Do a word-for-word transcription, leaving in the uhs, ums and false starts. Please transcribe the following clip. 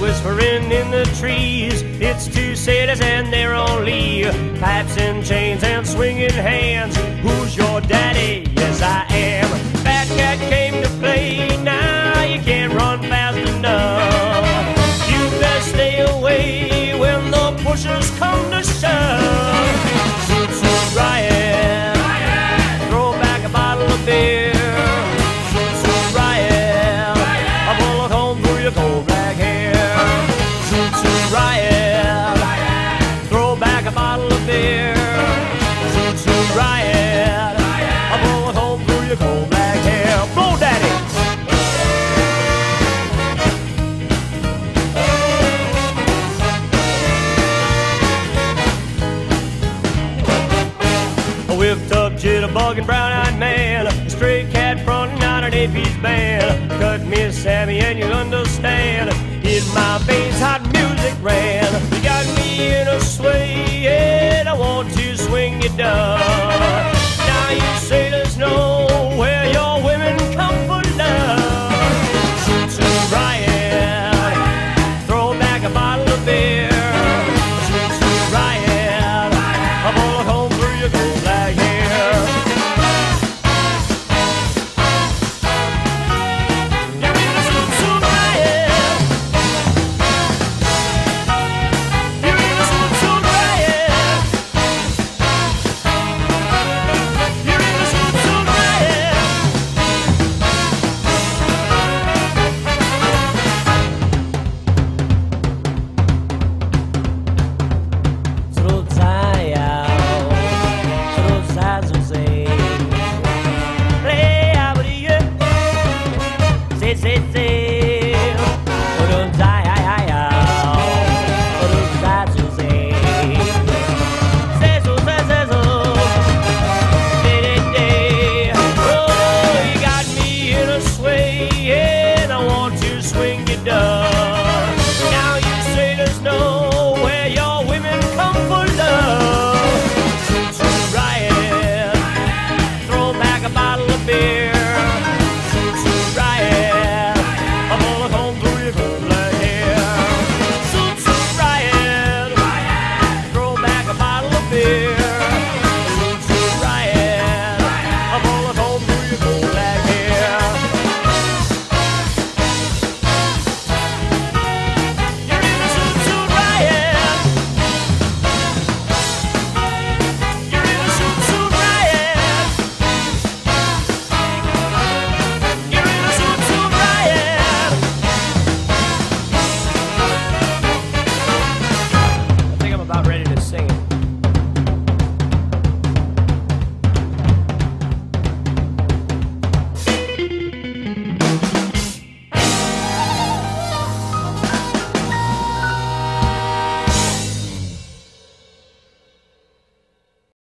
whispering in the trees. It's two cities and they're on leave. Pipes and chains and swinging hands. Who's your daddy? Yes, I am. Fat cat came to play. Now you can't run fast enough. You best stay away when the pushers come to shove. Shoot, shoot, riot. Riot. Throw back a bottle of beer. Shoot, shoot, riot. I pull a comb through your cold black hair. Shoot, shoot, riot. Riot. Throw back a bottle of beer. Shoot, shoot, riot. I pull a comb through your cold black hair. Blow, daddy. Whipped up jitterbug and brown-eyed man, a stray cat frontin' out an A P's band. Cut me a Sammy and you'll understand. In my veins hot music ran. You got me in a sway and I want to swing you down.